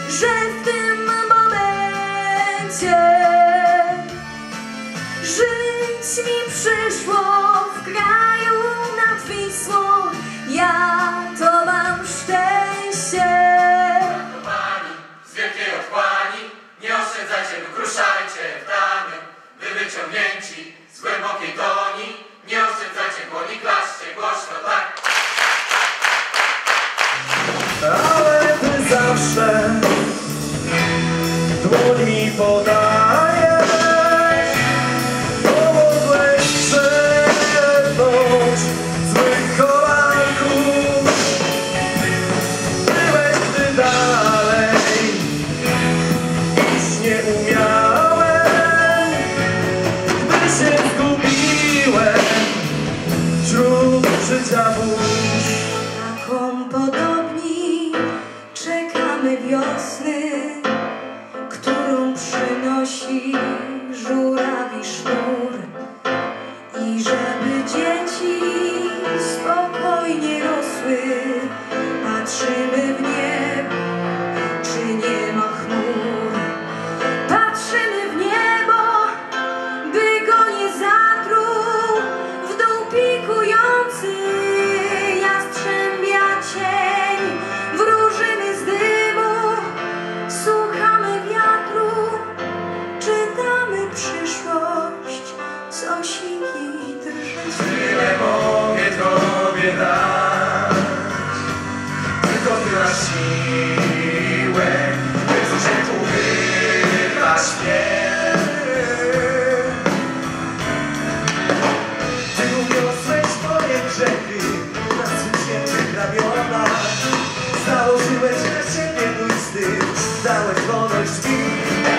że w tym momencie żyć mi przyszło w kraju nad Wisłą. Ja to mam szczęście. Kochani, z wielkiej otchłani, nie oszczędzajcie, wykruszajcie w damy, wy wyciągnięci z głębokiej doni. Nie oszczędzajcie dłoni, klaszcie głośno tak. Ale ty zawsze dłoń mi podajesz, pomogłeś przebrnąć złych kolanków. Byłeś ty dalej, iść nie umiałem, gdy się zgubiłem wśród życia burz. Taką podobni czekamy wiosny, którą przynosi żurawi sznur. I żeby dzieci spokojnie rosły, patrzymy w niebo, czy nie ma chmur. Patrzymy w niebo, by go nie zatruł w dół pikujący jastrzębia cień. Wróżymy z dymu, słuchamy wiatru, czytamy przyszłość, co siki drży. Tyle mogę Tobie dać, tylko Ty masz siłę, by z grzechu wyrwać mnie. Ty uniosłeś swoje grzechy na swych świętych ramionach. Założyłeś na siebie mój wstyd, dałeś wolność mi.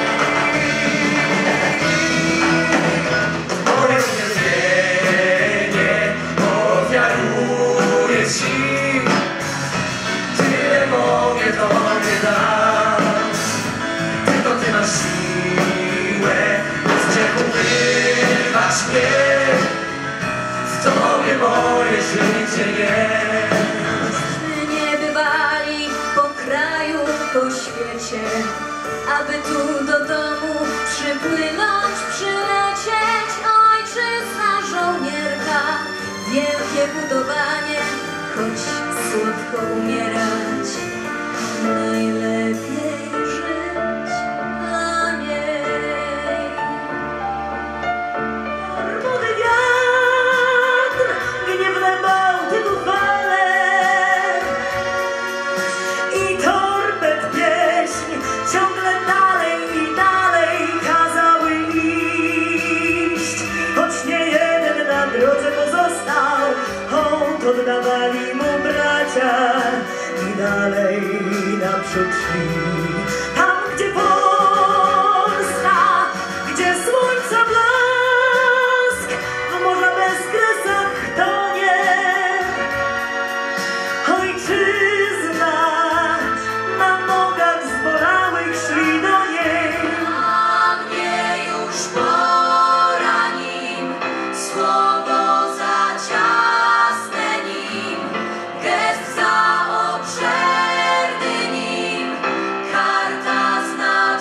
Moje uwielbienie ofiaruję Ci. Tyle mogę Tobie dać, tylko Ty masz siłę, by z grzechu wyrwać mnie. W Tobie moje życie jest. Nie bywali po kraju, po świecie, aby tu do domu przypłynąć, przylecieć. Ojczyzna żołnierka, wielkie budowanie, choć słodko umierać, najlepiej żyć dla niej. Młody wiatr, gniewne Bałtyku fale i torped pieśń ciągle dalej i dalej kazały iść. Choć nie jeden na drodze pozostał, hołd oddawali mu bracia i dalej naprzód szli. Tam, gdzie Polska, gdzie słońca blask w morza bezkresach tonie. Ojczyzna na nogach zbolałych szli do niej. A mnie już pora nim, słowo za ciasne nim, gest za obszerny nim, karta zna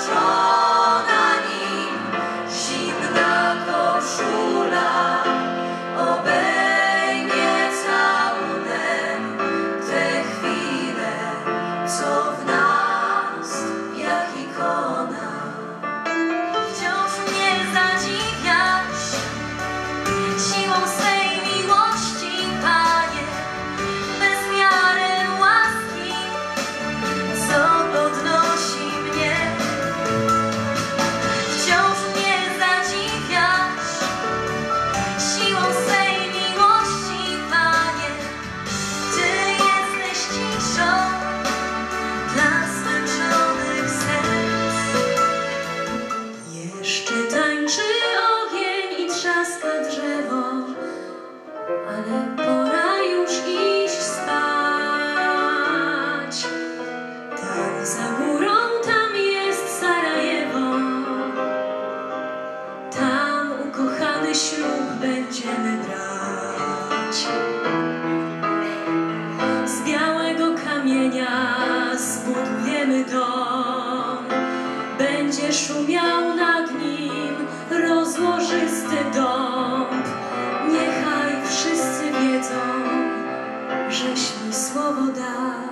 będzie szumiał nad nim rozłożysty dąb. Niechaj wszyscy wiedzą, żeś mi słowo dał.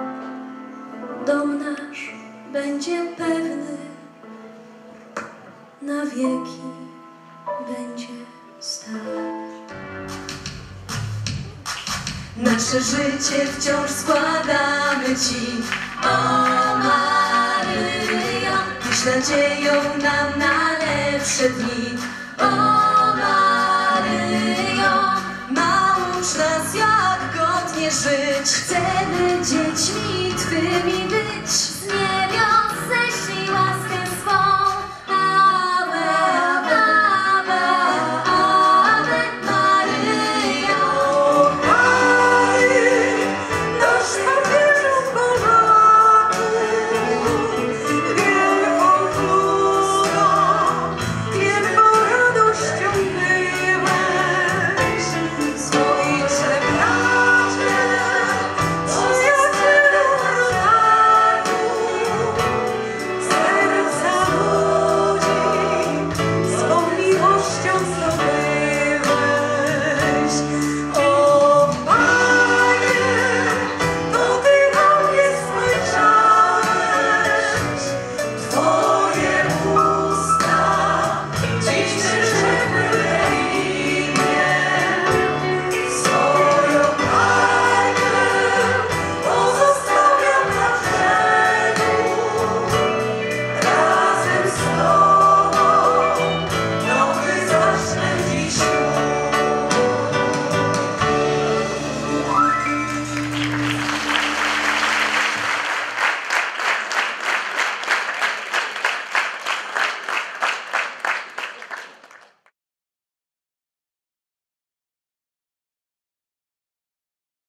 Dom nasz będzie pewny, na wieki będzie stał. Nasze życie wciąż składamy Ci, o Maryjo, tyś nadzieją nam na lepsze dni. O Maryjo, naucz nas jak godnie żyć, chcemy dziećmi Twymi być.